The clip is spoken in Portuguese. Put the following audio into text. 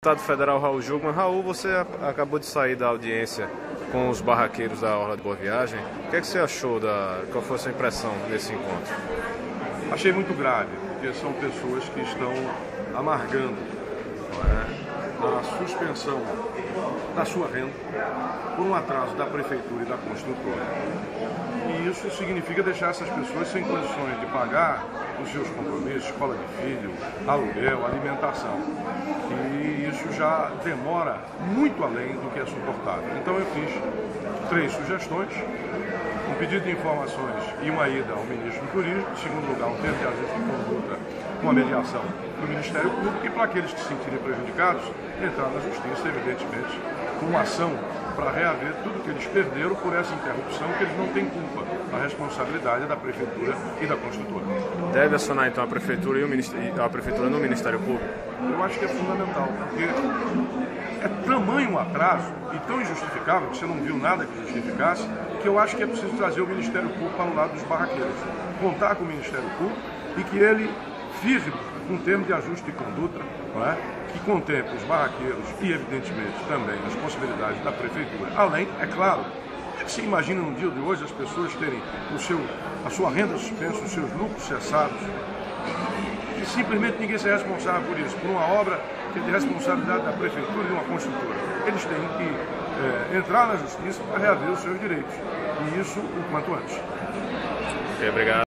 Deputado federal Raul Jungmann. Raul, você acabou de sair da audiência com os barraqueiros da Orla de Boa Viagem. O que é que você achou? Qual foi a sua impressão desse encontro? Achei muito grave, porque são pessoas que estão amargando a suspensão da sua renda por um atraso da prefeitura e da construtora. E isso significa deixar essas pessoas sem condições de pagar os seus compromissos, escola de filho, aluguel, alimentação. E isso já demora muito além do que é suportável. Então eu fiz 3 sugestões: um pedido de informações e uma ida ao ministro do Turismo; em segundo lugar, um termo de ajuste de conduta com a mediação do Ministério Público; e para aqueles que se sentirem prejudicados, entrar na Justiça, evidentemente, com uma ação para reaver tudo que eles perderam por essa interrupção, que eles não têm culpa. A responsabilidade é da Prefeitura e da construtora. Deve acionar então a Prefeitura e a Prefeitura no Ministério Público? Eu acho que é fundamental, porque é tamanho atraso e tão injustificável, que você não viu nada que justificasse, que eu acho que é preciso trazer o Ministério Público para o lado dos barraqueiros. Contar com o Ministério Público e que ele firme um termo de ajuste de conduta, que contemple os barraqueiros e, evidentemente, também as possibilidades da Prefeitura. Além, é claro, você imagina no dia de hoje as pessoas terem a sua renda suspensa, os seus lucros cessados, e simplesmente ninguém se é responsável por isso, por uma obra que é de responsabilidade da Prefeitura e de uma construtora. Eles têm que entrar na Justiça para reaver os seus direitos, e isso o quanto antes. Obrigado.